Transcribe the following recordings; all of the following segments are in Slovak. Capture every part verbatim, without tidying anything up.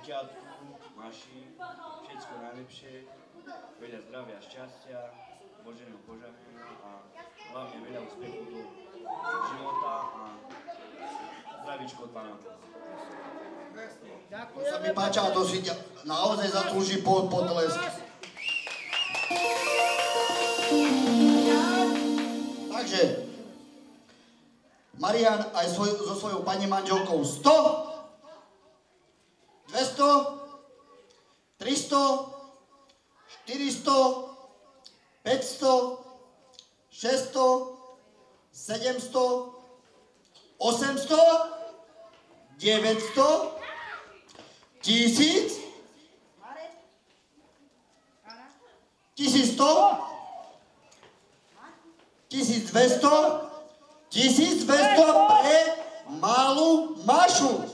dieťatku, Maši, všetko najlepšie, veľa zdravia, šťastia, Božieho požehnania a hlavne veľa úspechu do života a zdravíčko od Pána. To sa mi páči a to si naozaj zaslúži potlesk. Takže, Marián aj svoj, so svojou pani manželkou sto, dvesto, tristo, štyristo, päťsto, šesťsto, sedemsto, osemsto, deväťsto, tisíc, tisícsto, tisícdvesto, tisícdvesto pre malú Mašu.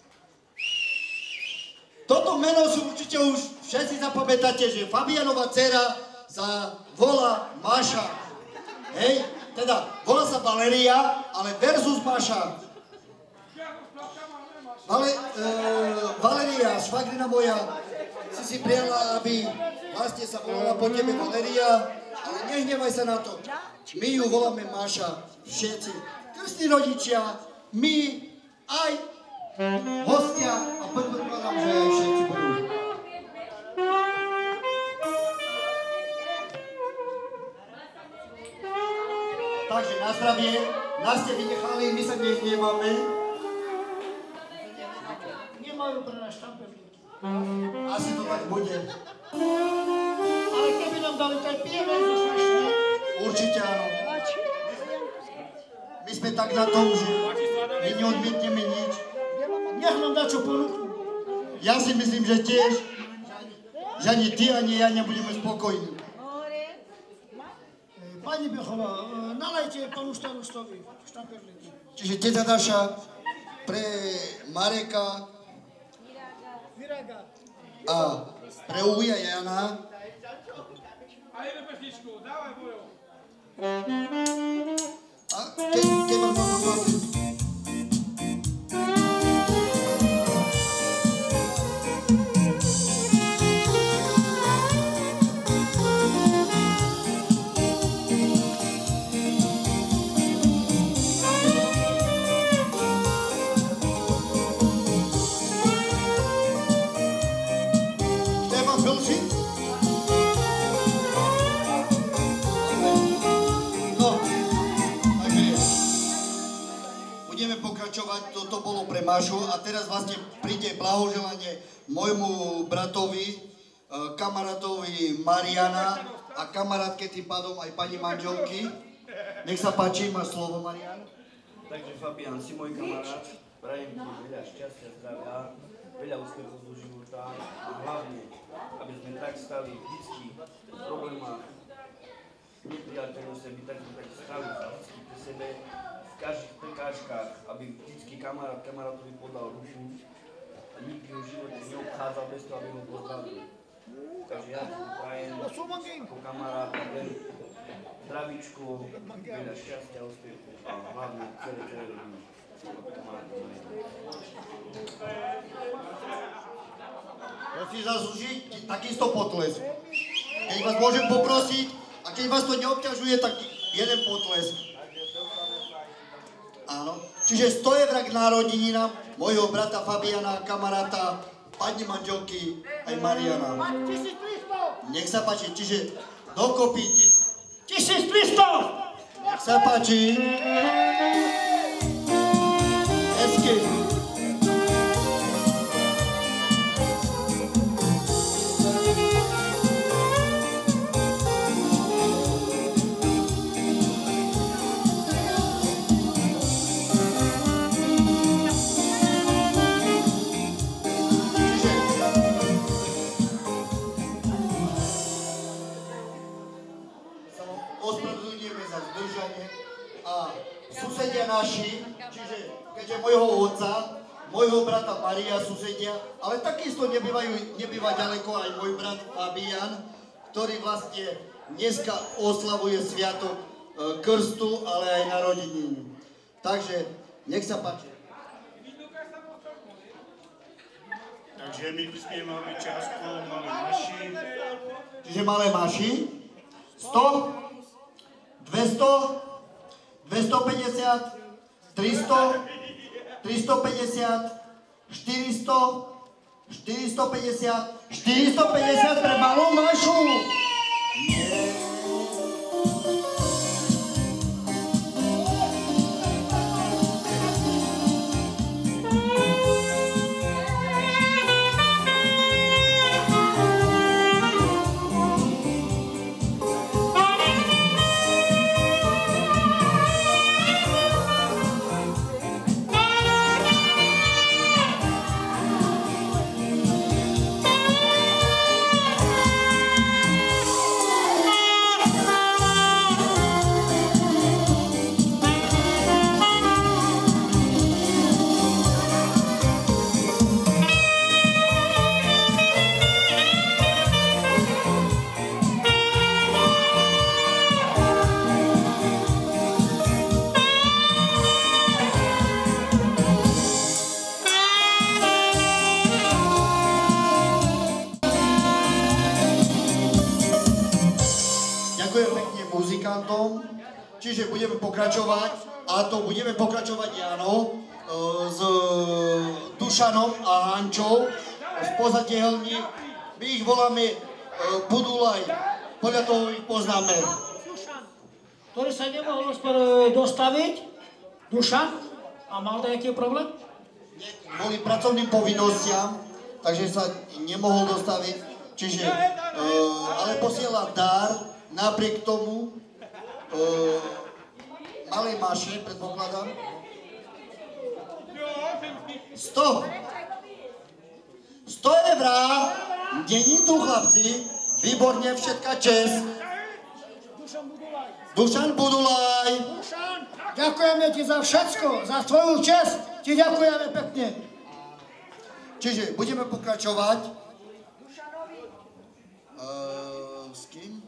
Toto meno si určite už všetci zapamätáte, že Fabianova dcera sa volá Maša. Hej, teda volá sa Valéria, ale versus Maša. Vale, e, Valéria, švagrina moja, si si prijala, aby vlastne sa volala po tebe Valéria, ale nehnevaj sa na to. My ju voláme Maša, všetci. Krstní rodičia, my, aj hostia a predpokladám, že aj všetci budú. Takže na zdravie, nás ste vynechali, my sa nehneváme. Nemajú pre nás štamperníky. Asi to tak bude. Ale keby nám dali, tak pijeme zo strašne. Určite áno. My sme tak na tom, že my neodmietneme nič. Nech nám dá čo ponúknuť. Ja si myslím, že tiež, že ani ty, ani ja nebudeme spokojní. Pani Bechová, nalejte panu starostovi štamperníky. Čiže teta Daša pre Mareka a pre Uja Jana. A jednu pesničku, dávaj bojov. A keď, keď mám môžem toto bolo pre Mašu a teraz vlastne príde blahoželanie môjmu bratovi, kamarátovi Mariana a kamarátke tým pádom aj pani manželky. Nech sa páči, máš slovo, Marian. Takže Fabián, si môj kamarát, prajem ti veľa šťastia, zdravia, veľa úspechov do života a hlavne, aby sme tak stali vždycky v problémach, nepriateľnosti, aby tak sme tak stali vždycky pri sebe, v každých prekážkach, aby vždycky kamarát kamarátovi podal ruku a nikdy ho v živote neobchádzal bez toho, aby ho pozdravil. Takže ja ti prajem ako kamarát len zdravíčku, veľa šťastia, úspechu a hlavne celé, celé rodiny. To si zaslúži takisto potlesk. Keď vás môžem poprosiť a keď vás to neobťažuje, tak jeden potlesk. Áno. Čiže sto eur k narodeninám mojho brata Fabiana, kamaráta, pani manželky aj Mariana. Nech sa páči, čiže dokopy tisíctristo. Nech sa páči. Hezky. Naši, čiže keďže môjho otca, môjho brata Maria susedia, ale takisto nebývajú, nebýva ďaleko aj môj brat Fabián, ktorý vlastne dneska oslavuje sviatok e, krstu, ale aj narodeniny. Takže nech sa páči. Takže my prispievame čiastkou malé maši. Čiže malé maši. sto, dvesto, dvestopäťdesiat, tristo, tristopäťdesiat, štyristo, štyristopäťdesiat, štyristopäťdesiat pre malú mašu. Ďakujem pekne muzikantom, čiže budeme pokračovať, a to budeme pokračovať, áno, s Dušanom a Hančou z Pozatihelní. My ich voláme Budulaj, podľa toho ich poznáme. Ktorý sa nemohol dostaviť, Dušan, a mal nejaký problém? Nie, kvôli pracovným povinnostiam, takže sa nemohol dostaviť, čiže, ale posiela dar. Napriek tomu, uh, malej maše, predpokladám, sto. sto eurá, není tu chlapci, výborne, všetka čest. Dušan Budulaj. Dušan, ďakujeme ti za všetko, za tvoju čest, ti ďakujeme pekne. Čiže budeme pokračovať. Uh, s kým?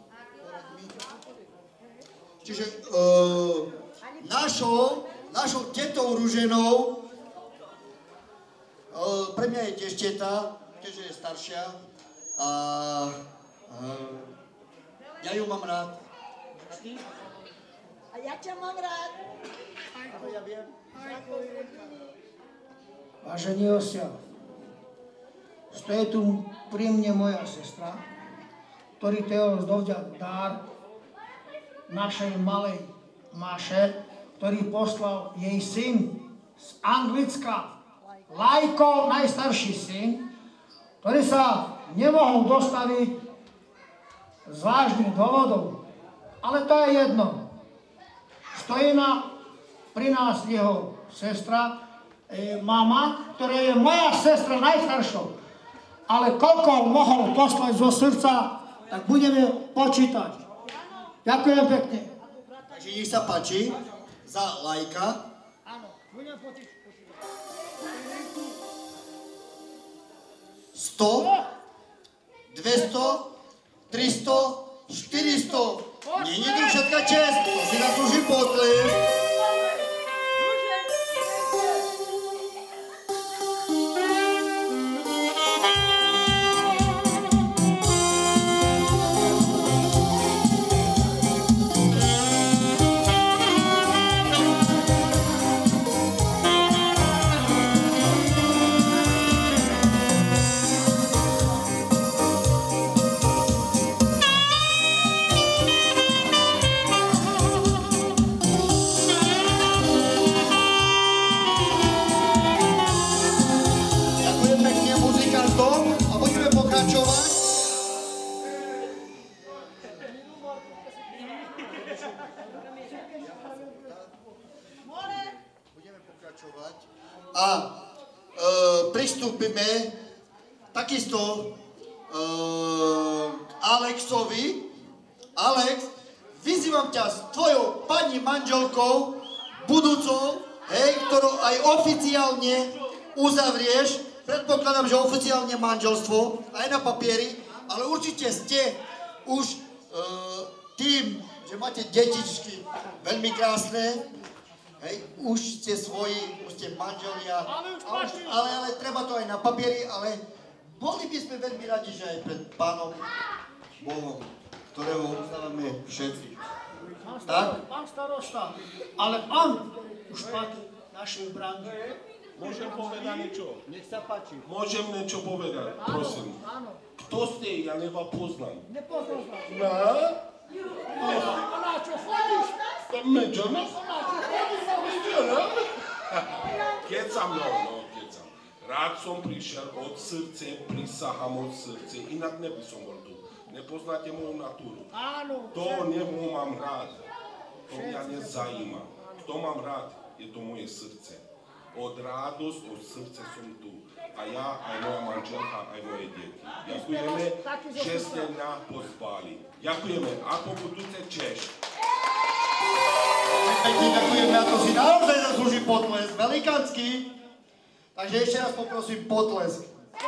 Čiže uh, našou, našou tetou Ruženou, uh, pre mňa je tiež teta, keďže je staršia, a uh, ja ju mám rád. A ja ťa mám rád. Ako ja viem. Vážení hostia, stojí tu pri mne moja sestra, ktorý Teos dovďal dar našej malej Maše, ktorý poslal jej syn z Anglicka, Lajko, najstarší syn, ktorý sa nemohol dostaviť z vážnych dôvodov. Ale to je jedno. Stojí na, pri nás jeho sestra, e, mama, ktorá je moja sestra najstaršou. Ale koľko mohol poslať zo srdca, tak budeme počítať. Ďakujem pekne. Takže nech sa páči za Lajka. Áno, budem počítať. sto, dvesto, tristo, štyristo. Není tu všetka čest, to si zaslúži potlesk. A e, pristúpime takisto e, k Alexovi. Alex, vyzývam ťa s tvojou pani manželkou, budúcou, hej, ktorú aj oficiálne uzavrieš. Predpokladám, že oficiálne manželstvo, aj na papieri, ale určite ste už e, tým, že máte detičky veľmi krásne, hej, už ste svoji, už ste manželia, ale, ale, ale treba to aj na papieri, ale boli by sme veľmi radi, že aj pred Pánom Bohom, ktorého uznávame všetci. Pán Tak? starosta, pán starosta, ale on už patrí našej bráne. Môžem povedať niečo? Nech sa páči. Môžem niečo povedať, prosím. Áno, Kto ste? Ja neva poznám. nepoznal sa. Na? Ona čo chodíš? Međana? Ona čo chodíš? Međana? Kecam, no, no, kecam. Rád som prišiel od srdce, prisahám od srdce, inak neby som bol tu. Nepoznáte moju natúru. Áno. To nebo mám rád. To mňa nezajíma. Kto mám rád, je to moje srdce. Od radosť, od srdce som tu. A ja, aj moja manželka, aj moje deti. Ďakujeme, že ste mňa pozvali. Ďakujeme. Ako budúce Češ. Pekne ďakujeme, a to si naozaj zaslúži potlesk, velikánsky. Takže ešte raz poprosím potlesk.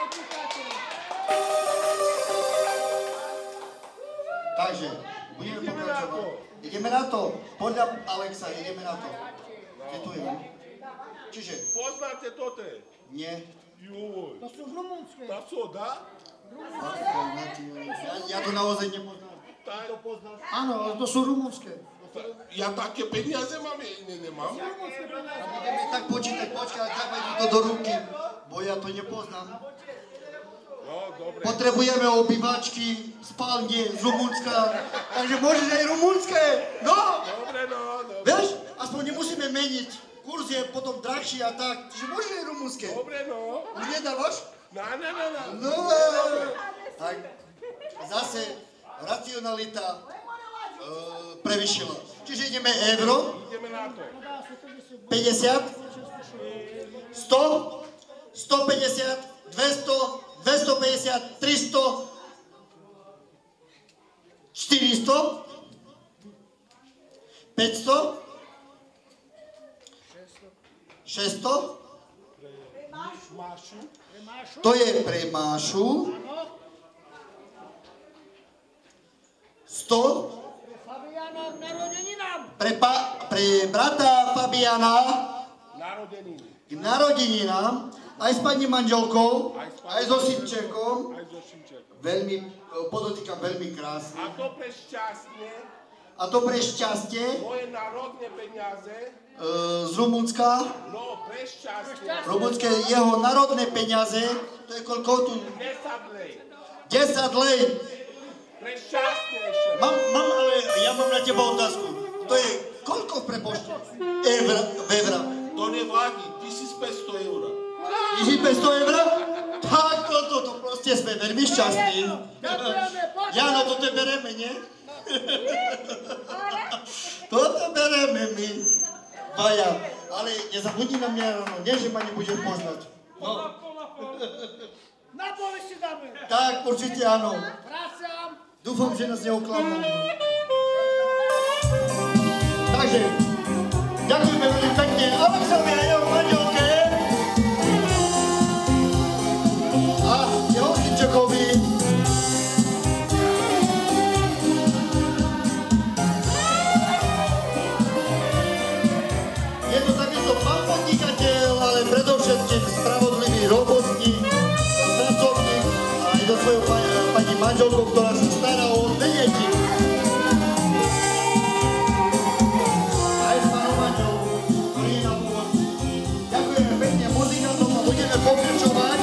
Takže, budeme pokračovať. Ideme na to. Podľa Alexa, ideme na to. Kde to je? Čiže, Poznáte toto? nie. Joj. To sú rumunské. Tá soda? Ja, ja to naozaj nepoznám. Áno, ale to sú rumunské. Ja také peniaze mám, ja nemám. Budeme tak počítať, počkať, dávaj mi to do ruky, bo ja to nepoznám. No, dobre. Potrebujeme obývačky, spálne z Rumunska, takže môžeš aj rumunské, no! Dobre, no, dobre. Vieš, aspoň nemusíme meniť, kurz je potom drahší a tak, čiže môžeš aj rumunské. Dobre, no. Už nedávaš? Na, na, na, na. No, tak zase racionalita uh, prevyšila. Čiže ideme euro, Ideme na to. päťdesiat, sto, stopäťdesiat, dvesto, dvestopäťdesiat, tristo, štyristo, päťsto, šesťsto, to je pre Mášu, sto, Fabiana k narodeninám. pre, pa, pre brata Fabiana Narodeniny. k narodeninám, aj s pani manželkou, Aj s pani aj so synčekom, Aj so Šimčekom. veľmi, podotýkam veľmi krásne. A to pre šťastne, A to pre šťastie moje národné peniaze, e, z Rumunska, no pre šťastne, rumunské jeho národné peniaze, to je koľko tu? desať lej. desať lej. Pre šťastne ešte. Mám, mám, ale ja mám na teba otázku. To je koľko v prepočte? Evra, v evra. To nevadí, tisícpäťsto eur. tisícpäťsto eur? Tak toto, to proste sme veľmi šťastní. Jano, toto bereme, nie? Toto bereme my. Vaja, ale nezabudni na mňa ráno, nie, že ma nebudeš poznať. No, Na pole si dáme. tak, určite áno. Vracam. Dúfam, že nás neoklamú. Takže, ďakujeme veľmi pekne Alexovi a jeho manželke a jeho synčekovi. Je to takisto pán podnikateľ, ale predovšetkým spravodlivý robotník, pracovník a aj do svojho pani, pani manželkou, ktorá sa stará o dve deti. Aj s pánom manželkou, ktorý je na pomoci. Ďakujeme pekne muzikantom a budeme pokračovať.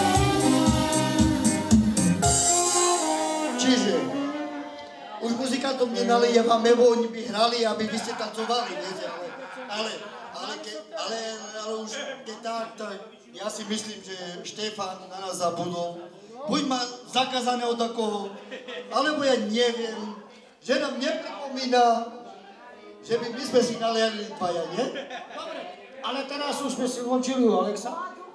Čiže, už muzikantom nenalievam, lebo oni by hrali, aby vy ste tancovali, viete, ale, ale, ale, ke, ale, ale už keď tak, tak ja si myslím, že Štefan na nás zabudol. Buď má zakázané od takoho, alebo ja neviem, že nám nepripomína, že by my sme si naliali dvaja, nie? Dobre, ale teraz už sme si vončili u Alexa.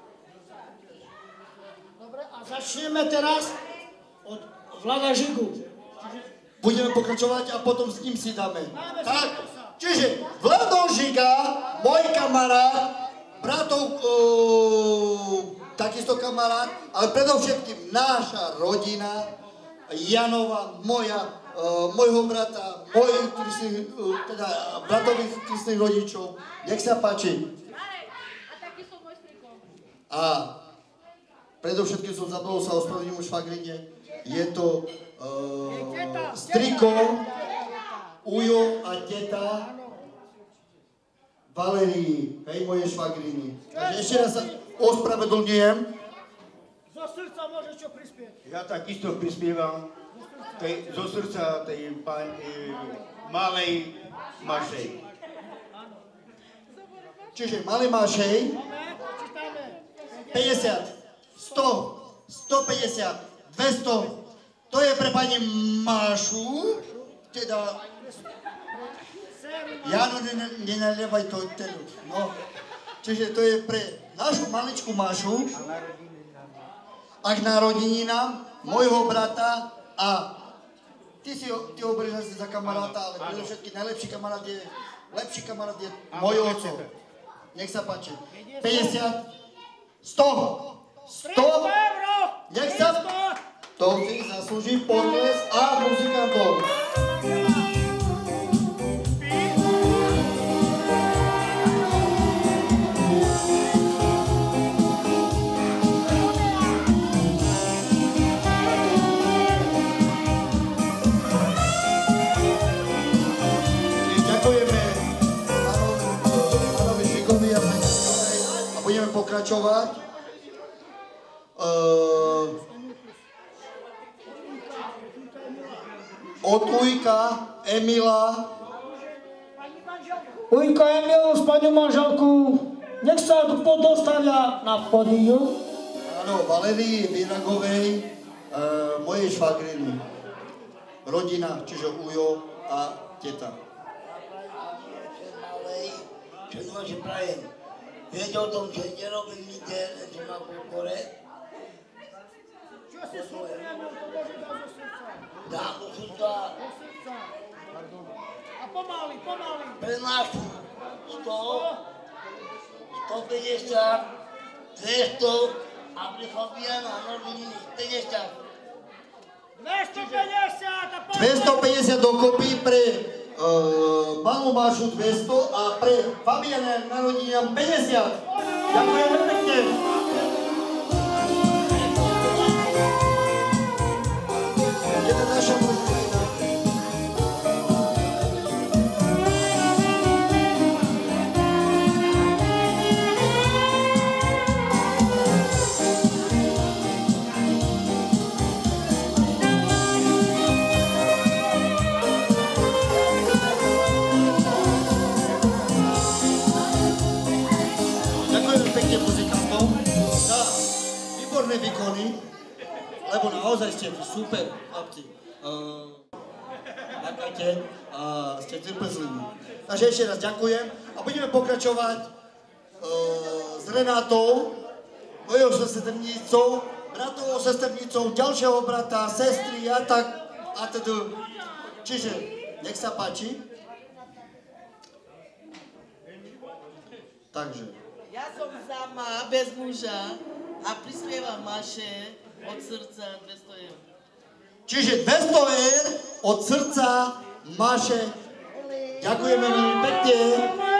Dobre, a začneme teraz od Vlada Žigu. Budeme pokračovať a potom s ním si dáme. Tak, čiže Vlado Žiga, môj kamarát, bratov, uh, takisto kamarát, ale predovšetkým náša rodina, Janova, moja, uh, môjho brata, mojich kristných, uh, teda bratových kristných rodičov. Nech sa páči. A taký som môj striko. A predovšetkým som zabudol sa ospravedlniť švagrine. Je to uh, striko, ujo a teta Valerii, hej, moje švagriny. Takže ešte raz sa ospravedlňujem. Zo srdca môže čo prispieť. Ja takisto prispievam tej, zo srdca tej pán, e, malej Mašej. Čiže malý Mašej, päťdesiat, sto, stopäťdesiat, dvesto, to je pre pani Mášu, teda, Jano, nenalievaj to ten ľud, no. Čiže to je pre našu maličku Mášu a k narodeninám môjho brata a ty si ty ho berieš asi za kamaráta, ale predovšetkým najlepší kamarát je, lepší kamarát je môj otcov. Nech sa páči. päťdesiat, sto, sto, nech sa, to si zaslúži potles a muzikantov. Budeme pokračovať. Uh, od Ujka, Emila. Ujka Emil s pani manželku, nech sa tu podostavia na pódiu. Áno, Valerii Viragovej, uh, mojej švagriny. Rodina, čiže ujo a teta. Čo máš prajem? Viete o tom, že nerobím nikde, čo na podpore? Čo si súpriamil, to môže dať zo srdca. Dám do srdca. Do srdca. A pomaly, pomaly. Prenášu sto, stopäťdesiat, dvesto a pre Fabiana narodeniny päťdesiat. dvestopäťdesiat a pomaly. dvestopäťdesiat dokopy pre uh, malú Mášu dvesto a pre Fabiana narodeninám päťdesiat. Ďakujeme pekne. Je to naša muzika. Výkony, lebo naozaj ste super, chlapci. Uh, Makajte a ste trpezliví. Takže ešte raz ďakujem a budeme pokračovať uh, s Renátou, mojou sesternicou, bratovou sesternicou, ďalšieho brata, sestry a tak a teda. Čiže, nech sa páči. Takže. Ja som sama, bez muža. A prispievam Maše od srdca dvesto eur. Čiže dvesto eur od srdca Maše. Ďakujeme veľmi pekne.